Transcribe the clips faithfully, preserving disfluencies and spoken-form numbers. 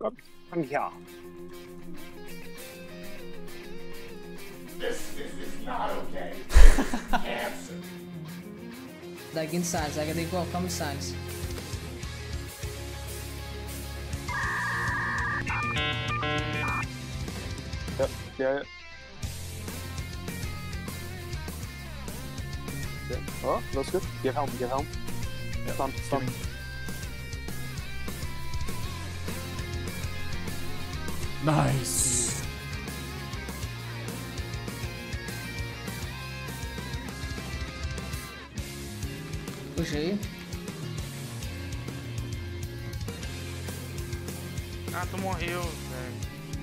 Come, come here. This, this is not okay. This is cancer. Daging Sans, agad din ko welcome Sans. Yep, yeah, yeah. Yeah. Oh, that's good. Get home, get home. Yeah. Stun, stun. Nice. Push aí. Ah, tu morreu, velho.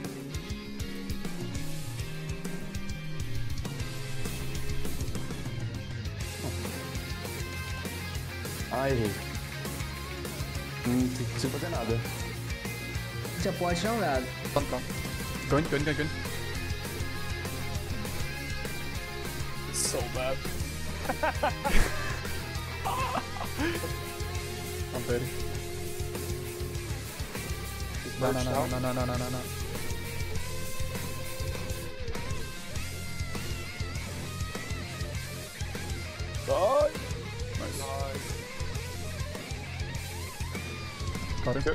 Ah, errei. Não consigo fazer nada. Já pode não, velho. Calma, calma. Going, going, going, going. So bad. I'm ready. No, no, no, no, no, no, no, no, no. Oh, Nice. nice. Got it. Okay.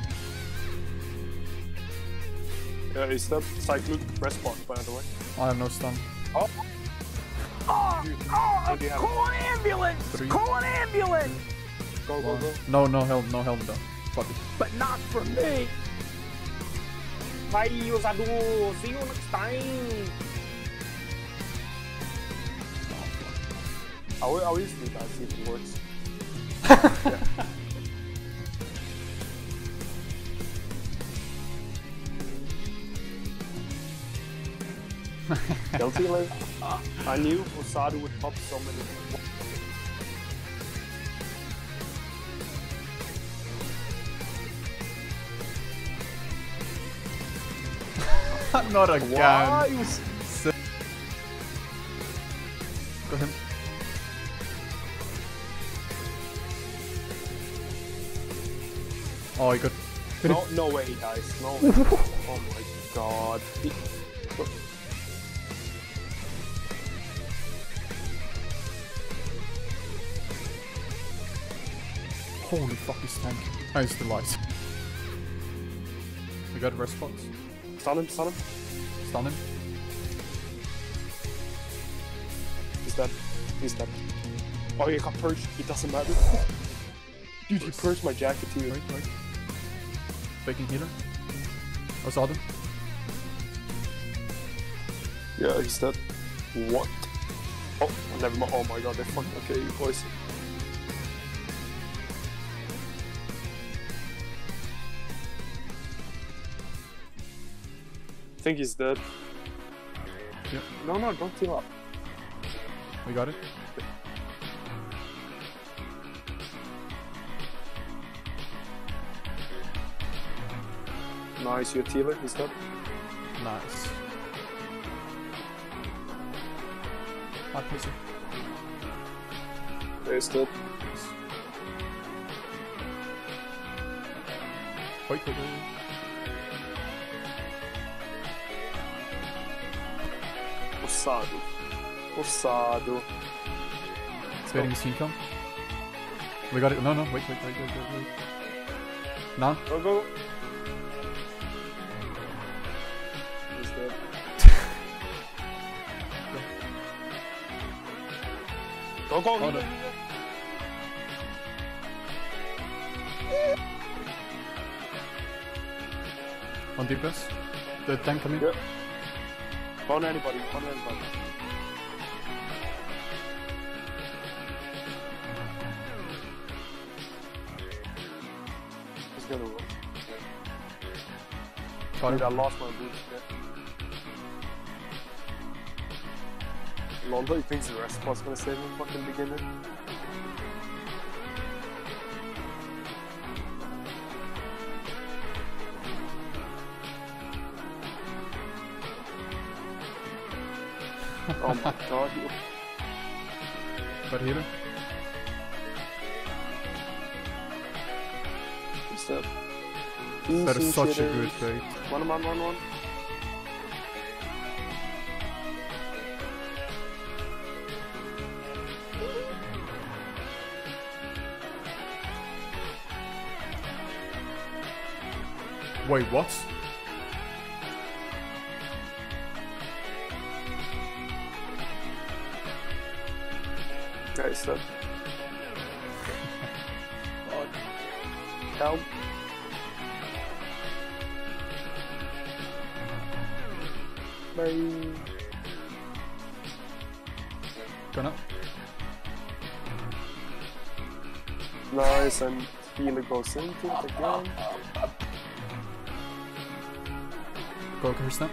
Yeah, is that Cyclope respawn, by the way? I have no stun. Oh! Oh, Dude, oh, what do you have? call an ambulance! Three. Call an ambulance! Go, go, One. go. No, no help, no help though. Fuck it. But not for me! Vai, usadorzinho no Stein! I will, I will use it, I'll see if it works. Yeah. Guilty, like, I knew Osadu would pop so many. Not again. Why? You s- Go him. Oh, he got. No, no way he dies. No way. Oh my god. He- Holy fuck, he's tank. Oh, he's still alive. We got response. Stun him, stun him. Stun him. He's dead. He's dead. Oh, he got purged. It doesn't matter. Dude, he purged my jacket too. Wait, wait. Faking healer. I saw them. Yeah, he's dead. What? Oh, never mind. Oh my god, they fucking okay, you boys. I think he's dead. Yep. No, no, don't heal up. We got it. Nice, you're healer. He's dead. Nice. Ah, pussy. Yeah, he's dead. Wait, wait, wait. Osado. Osado. It's waiting his team come. We got it. No, no, wait, wait, wait, wait, wait, wait. Now? Go, go. He's dead. Go, go, Oh, go. no. On deep press. The tank coming. Yeah. On anybody, on anybody. He's gonna run. Got Dude, it. I lost my boots. Yeah. Londo, he thinks the rest of us gonna save him fucking beginner. Oh my god, you. Got healer. He's dead. That is Easy such a shitters. good bait. One, one, one, one. Wait, what? Nice stuff. Help. Bye. Gonna. Nice, and healer goes into it again. Go Kirsten.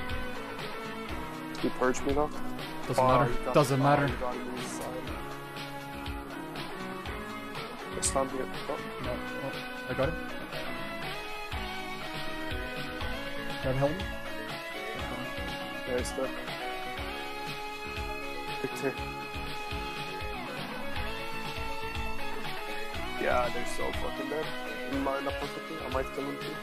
He purged me though. Doesn't Oh, matter. he got- Doesn't oh, matter. he got it inside. Let's stand here. Oh, No, oh, I got it. Got help. there's the Victor. Yeah, they're so fucking dead. In my up perfectly. I might kill him too.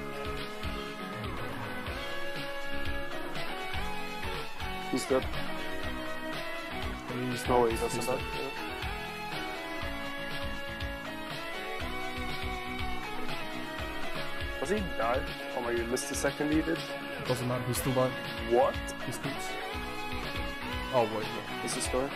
He's dead. He's No not. way, he doesn't He's die. not. Yeah. Does he die? Oh my god, missed the second he did. Doesn't matter. He's still alive. What He scoops. Oh wait, wait. is the story?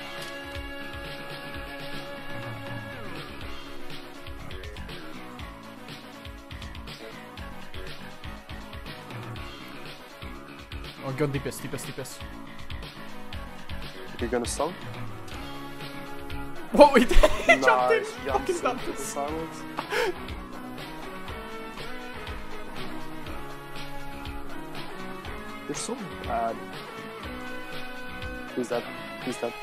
Oh god, D P S, D P S, D P S. You're gonna stun? Whoa, wait! He jumped in! Nice, Fucking jumps into the nuts! silence. They're so bad. Who's that? Who's that?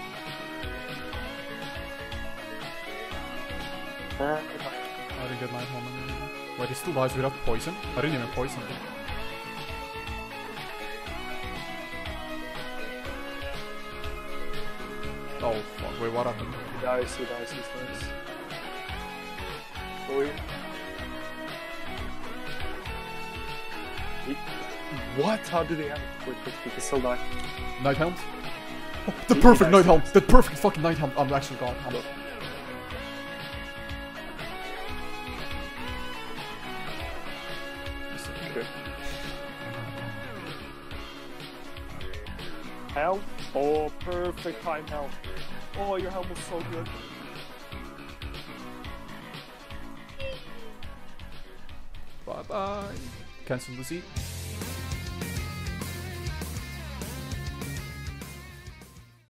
Uh, I didn't get my home anymore. Wait, he still dies without poison? I didn't even poison him. Oh fuck, wait, what happened? he dies, he dies, he dies. Oh, yeah. He- What? How did he have it? Wait, wait, he can still die. Night Helm? Oh, the He- perfect he Night dies. Helm! The perfect fucking Night Helm! I'm actually gone. I'm Okay. Helm? Oh, perfect time helm. Oh, your helm was so good. Bye bye. Cancel the seat.